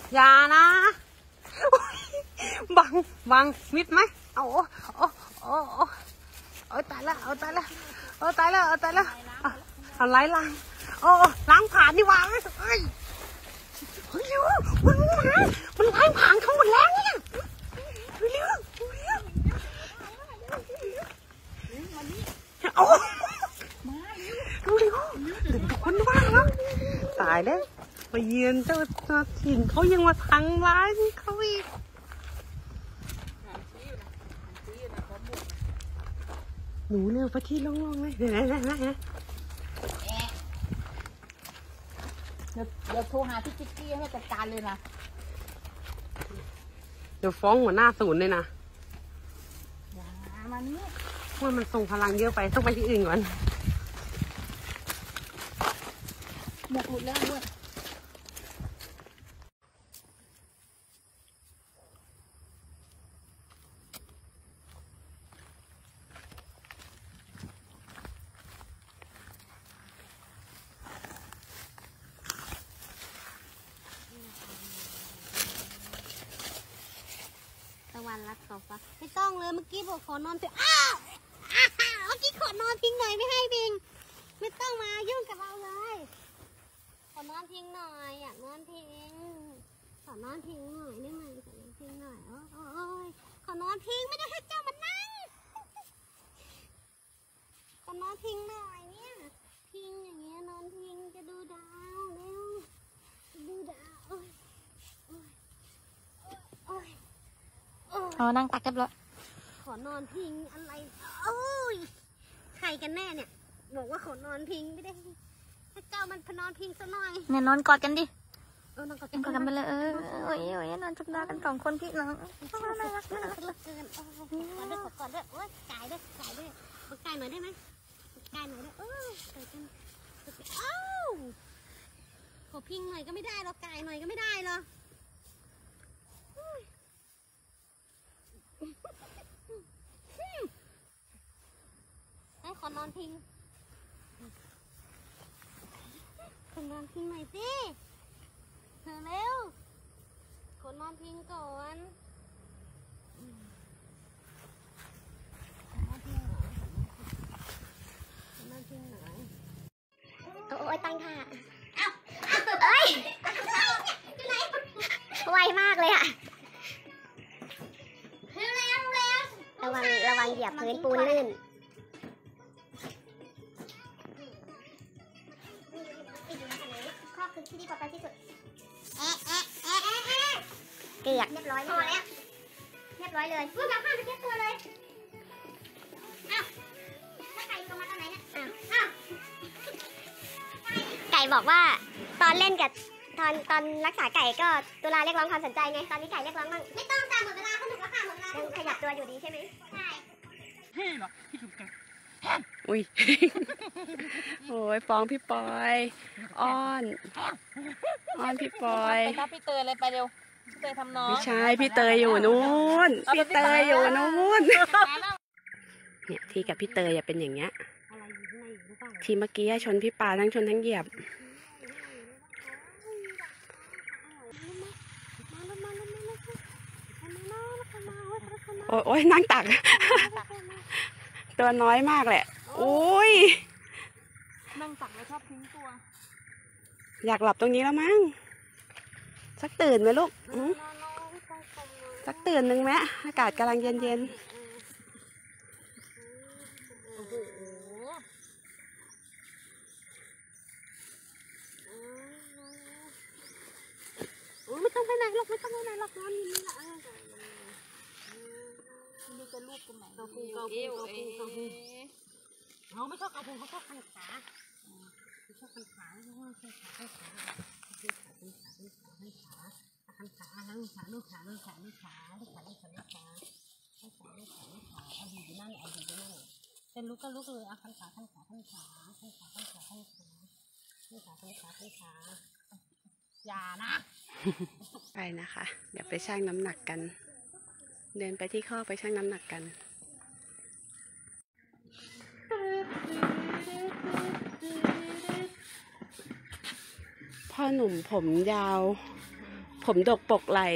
อย่านะบังมิดไหมเอาโอ้ตายแล้วเอาไล่ล้างล้างผ่านนี่วางเฮ้ยเร็วมันล้างผ่านเขาหมดแล้วเนี่ยเร็วโอ้ดูดิถึงคนบ้างแล้วตายแล้วมาเยือนเจ้าถิ่นเขายังมาทางร้ายเขาอีกหนูเร็วไปที่โล่งๆเลยเดี๋ยวโทรหาพี่จิ๊กกี้ให้จัดการเลยนะเดี๋ยวฟ้องหัวหน้าศูนย์เลยนะมานี่ว่ามันส่งพลังเยอะไปต้องไปที่อื่นก่อนหมกหลุดแล้วด้วยวันรักต่อฟ้าไม่ต้องเลยเมื่อกี้บอกขอนอนเถอะเมื่อกี้ขอนอนทิ้งหน่อยไม่ให้พิงไม่ต้องมายุ่งกับเราเลยขอนอนทิ้งหน่อยอยากนอนทิ้งขอนอนทิ้งหน่อยได้ไหมขอนอนทิ้งหน่อยโอ้ยขอนอนทิ้งไม่ได้ให้เจ้ามันนั่งขอนอนทิ้งหน่อยเนี่ยทิ้งอย่างเงี้ยนอนทิ้งจะดูดาวเร็วดูดาวนั่งตักกันแล้วขอนอนพิงอะไรโอ้ยใครกันแน่เนี่ยบอกว่าขอนอนพิงไม่ได้ถ้าเจ้ามันพนอนพิงซะหน่อยเนี่ยนอนกอดกันดินอนกอดกันไปเลยโอ้ยนอนจุ๊บหน้ากัน2 คนพี่น้องน่ารักเกินกอดด้วยโอ้ยกายด้วยมากายหน่อยได้ไหมกายหน่อยได้กายกันขอพิงหน่อยก็ไม่ได้หรอกกายหน่อยก็ไม่ได้หรอขอนอนพิงขอนอนพิงหน่อยสิเธอเร็วขอนอนพิงก่อนขอนอนพิงหน่อยโอ้ยตั้งท่าเอ้ยไวมากเลยอะระวังเหยียบพื้นปูนลื่นข้อคือที่ดีกว่าที่สุดเกือบเรียบร้อยพอแล้วเรียบร้อยเลยพูดมาข้ามไปเช็ดตัวเลยอ้าวแล้วไก่ลงมาตอนไหนเนี่ยอ้าวไก่บอกว่าตอนเล่นกับตอนรักษาไก่ก็ตุลาเรียกร้องความสนใจไงตอนนี้ไก่เรียกร้องบ้างไม่ต้องตามหมดเวลาสนุกแล้วค่ะหมดเวลาขยับตัวอยู่ดีใช่ไหมใช่พี่เหรอพี่ถูกใจอุ้ยโอ้ยฟ้องพี่ปอยอ้อนพี่ปอยไปพี่เตยเลยไปเร็วพี่เตยทำน้องไม่ใช่พี่เตยอยู่นู้นพี่เตยอยู่นู้นเนี่ยที่กับพี่เตยเป็นอย่างเงี้ยทีเมื่อกี้ชนพี่ปาทั้งชนทั้งเหยียบโอ้ยนั่งตักตัวน้อยมากแหละโอ้ยนั่งตักแล้วชอบทิ้งตัวอยากหลับตรงนี้แล้วมั้งสักตื่นไหมลูกสักตื่นหนึ่งไหมอากาศกำลังเย็นไม่ต้องไปไหนหรอกนอนอยู่นี่แหละนี่จะลูกตรงไหนเกาพุงเขาไม่ชอบเกาพุงเขาชอบคันขาชอบคันขาลูกขาเอาอยู่นั่นเป็นลูกก็ลูกเลยเอาคันขาอย่านะไปนะคะเดี๋ยวไปชั่งน้ำหนักกันเดินไปที่ข้อไปชั่งน้ำหนักกันพ่อหนุ่มผมยาวผมดกปกไหล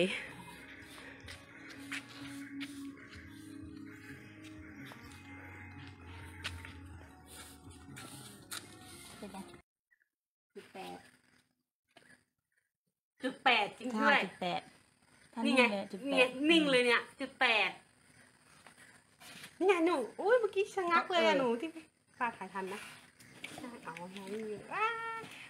จุดแปดจริงด้วยนี่ไงนิ่งเลยเนี่ยจุด 8นี่ไงหนูอุ้ยเมื่อกี้ชะงักเลยอะหนูที่ป้าถ่ายทันนะเอาแฮนด์อยู่